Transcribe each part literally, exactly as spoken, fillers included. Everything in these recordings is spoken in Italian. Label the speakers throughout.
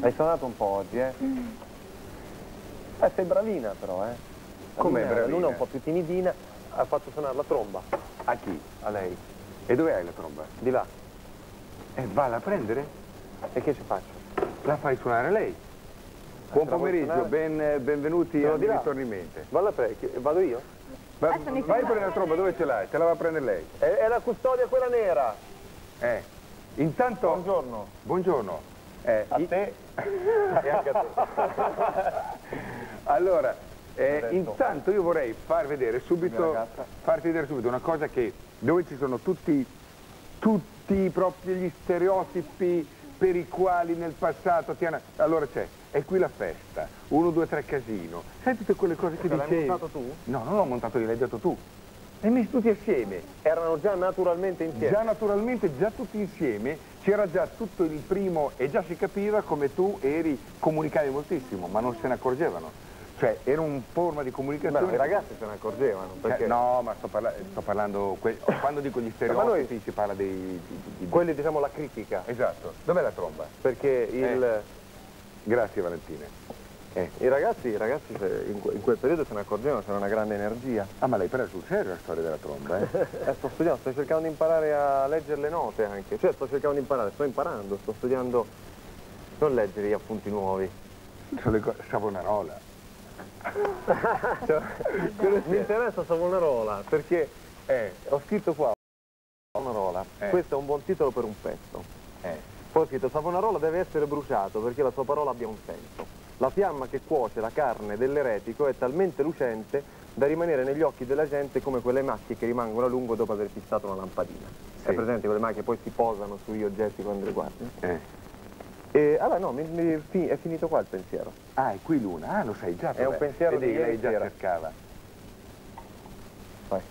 Speaker 1: Hai suonato un po' oggi, eh? Mm. Eh, sei bravina però, eh?
Speaker 2: Com'è bravina?
Speaker 1: L'una è un po' più timidina, ha fatto suonare la tromba.
Speaker 2: A chi?
Speaker 1: A lei.
Speaker 2: E dove hai la tromba?
Speaker 1: Di là.
Speaker 2: E valla a prendere?
Speaker 1: E che ci faccio?
Speaker 2: La fai suonare lei. Buon pomeriggio, ben, benvenuti a Ritorni in Mente.
Speaker 1: Valla a prendere, vado io?
Speaker 2: Va, vai a prendere la tromba, dove ce l'hai? Te la va a prendere lei.
Speaker 1: È, è la custodia quella nera.
Speaker 2: Eh, intanto...
Speaker 1: Buongiorno.
Speaker 2: Buongiorno. Eh,
Speaker 1: a te e anche a te.
Speaker 2: Allora, eh, intanto io vorrei far vedere subito, farti vedere subito una cosa che, dove ci sono tutti, tutti proprio gli stereotipi per i quali nel passato ti hanno... Allora c'è, è qui la festa, uno, due, tre, casino. Sai tutte quelle cose che dicevi?
Speaker 1: L'hai montato tu?
Speaker 2: No, non l'ho montato io, l'hai detto tu. Li hai messi tutti assieme.
Speaker 1: Erano già naturalmente insieme?
Speaker 2: Già naturalmente, già tutti insieme. C'era già tutto il primo e già si capiva come tu eri, comunicavi moltissimo, ma non se ne accorgevano. Cioè, era una forma di comunicazione...
Speaker 1: Beh, i ragazzi se ne accorgevano, perché...
Speaker 2: Cioè, no, ma sto, parla sto parlando... quando dico gli stereotipi noi... si parla dei... Di, di, di...
Speaker 1: Quelli, diciamo, la critica.
Speaker 2: Esatto. Dov'è la tromba?
Speaker 1: Perché il...
Speaker 2: Eh. Grazie, Valentina.
Speaker 1: Eh. I ragazzi, i ragazzi se in, in quel periodo se ne accorgevano, c'era una grande energia.
Speaker 2: Ah, ma l'hai presa sul serio la storia della tromba, eh?
Speaker 1: eh sto studiando, sto cercando di imparare a leggere le note anche. Cioè, sto cercando di imparare, sto imparando, sto studiando... Non leggere gli appunti nuovi.
Speaker 2: Sono le cose... Savonarola.
Speaker 1: Cioè, mi interessa Savonarola perché eh, ho scritto qua Savonarola, eh. Questo è un buon titolo per un pezzo, eh. Poi ho scritto Savonarola deve essere bruciato perché la sua parola abbia un senso. La fiamma che cuoce la carne dell'eretico è talmente lucente da rimanere negli occhi della gente come quelle macchie che rimangono a lungo dopo aver fissato una lampadina. Sì. È presente quelle macchie che poi si posano sugli oggetti quando le guardi?
Speaker 2: Eh.
Speaker 1: E allora no, mi, mi, è finito qua il pensiero.
Speaker 2: Ah, è qui l'una, ah lo sai già.
Speaker 1: È un pensiero
Speaker 2: di
Speaker 1: lei
Speaker 2: già cercava.
Speaker 1: Vai.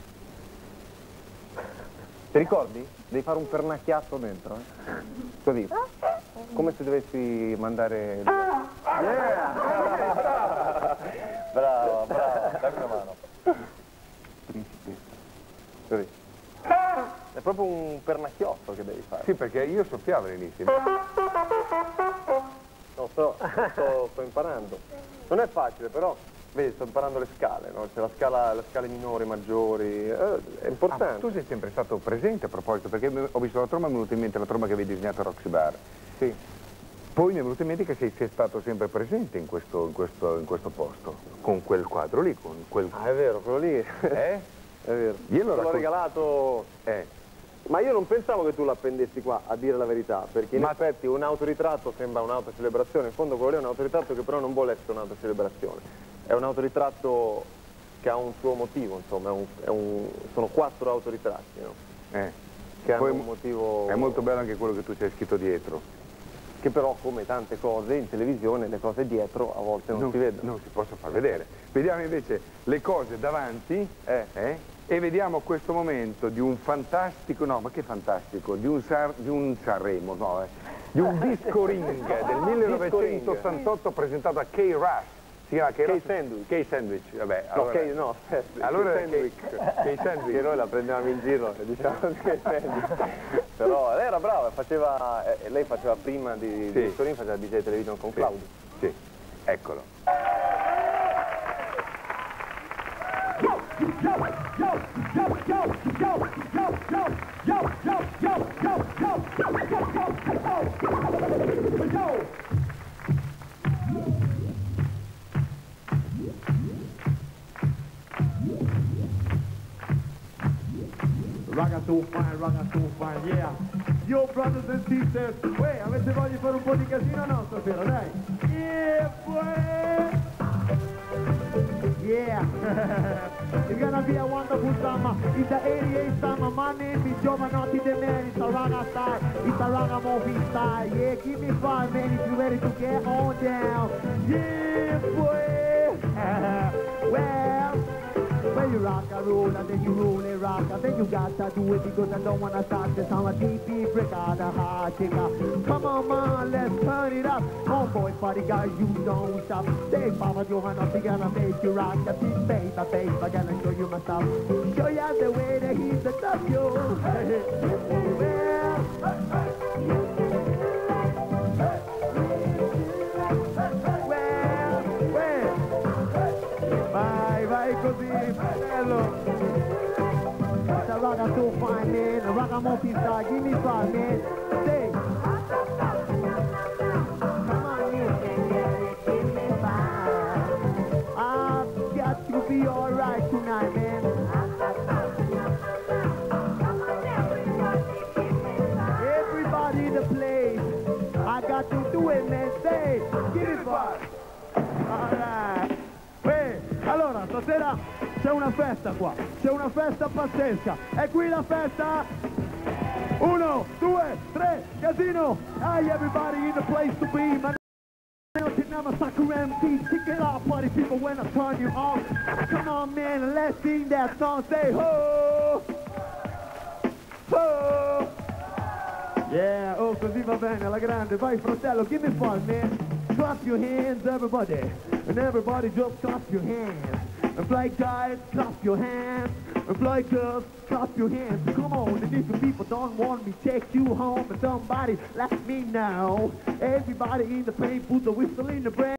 Speaker 1: Ti ricordi? Devi fare un pernacchiasso dentro, eh? Così. Come se dovessi mandare... Yeah! Brava, brava, dammi una mano.
Speaker 2: Principe.
Speaker 1: Così. È proprio un pernacchiotto che devi fare.
Speaker 2: Sì, perché io soffiavo all'inizio.
Speaker 1: No, sto, sto, sto imparando. Non è facile, però, vedi, sto imparando le scale, no? C'è la scala, le scale minori, maggiori, eh, è importante.
Speaker 2: Ah, tu sei sempre stato presente a proposito, perché ho visto la tromba, mi è venuta in mente la tromba che avevi disegnato a Roxy Bar.
Speaker 1: Sì.
Speaker 2: Poi mi è venuto in mente che sei, sei stato sempre presente in questo, in, questo, in questo posto, con quel quadro lì, con quel...
Speaker 1: Ah, è vero, quello lì.
Speaker 2: Eh?
Speaker 1: È vero.
Speaker 2: Io l'ho
Speaker 1: raccol... regalato...
Speaker 2: Eh.
Speaker 1: Ma io non pensavo che tu l'appendessi qua, a dire la verità, perché in
Speaker 2: Ma...
Speaker 1: effetti un autoritratto sembra un'autocelebrazione, in fondo quello lì è un autoritratto che però non vuole essere un'autocelebrazione, è un autoritratto che ha un suo motivo, insomma, è un, è un, sono quattro autoritratti, no?
Speaker 2: Eh.
Speaker 1: Che
Speaker 2: Poi
Speaker 1: hanno un motivo...
Speaker 2: È molto bello anche quello che tu ci hai scritto dietro.
Speaker 1: Che però, come tante cose, in televisione le cose dietro a volte non, non si vedono.
Speaker 2: Non si possono far vedere. Vediamo invece le cose davanti, eh, eh? E vediamo questo momento di un fantastico, no, ma che fantastico, di un, San, di un Sanremo, no, eh, di un disco ring del millenovecentottantotto presentato a Kay Rush. Si chiama Kay,
Speaker 1: Kay Sandwich.
Speaker 2: Kay Sandwich, vabbè.
Speaker 1: No,
Speaker 2: allora,
Speaker 1: Kay, no, aspetta.
Speaker 2: allora
Speaker 1: Kay Sandwich.
Speaker 2: Kay Sandwich.
Speaker 1: Che noi la prendevamo in giro, diciamo Kay Sandwich. Però lei era brava, faceva, eh, lei faceva prima di, sì. di disco ring, faceva D J Television con
Speaker 2: sì.
Speaker 1: Claudio.
Speaker 2: Sì, eccolo.
Speaker 3: Raga so fine, raga so fine, yeah. Yo brothers and sisters, uè, avete voglia di fare un po' di casino o no stasera, dai? Yeah, boy! Yeah! It's gonna be a wonderful summer. It's the eighty-eight summer. My name is Giovanotti the man. It's a raga style. It's a raga movie style. Yeah, give me five, man, if you're ready to get on down. Yeah, boy! Well, when you rock and roll and then you roll and rock and then you gotta do it because I don't wanna start this. I'm a deep, deep break out a hard kicker. Come on, man, let's turn it up. Come boys, party guys, you don't stop. Say, Papa Giovanotti gonna make you rock the beat, baby, baby. I'm gonna show you my stuff. Show you the way that he's the W. Well, so fine, man. A ragamuffin style, give me five, man. Say. Come on, you can get it, give me five. I've got to be alright tonight, man. Everybody in the place, I got to do it, man. Say, give me five. Alright. Beh, allora, stasera c'è una festa qua, c'è una festa pazzesca. È qui la festa? Uno, due, tre, casino! Hey, everybody in the place to be, man. Never suck around, teeth, kick it off, party people when I turn you on. Come on, man, and let's sing that song. Say ho! Ho! Yeah, oh, così va bene, alla grande. Vai, fratello, give me fun, man. Clap your hands, everybody. And everybody just clap your hands. And black guys, clap your hands. And black girls, clap your hands. Come on, and if the people don't want me, take you home. And somebody let me know. Everybody in the paint, put the whistle in the brain.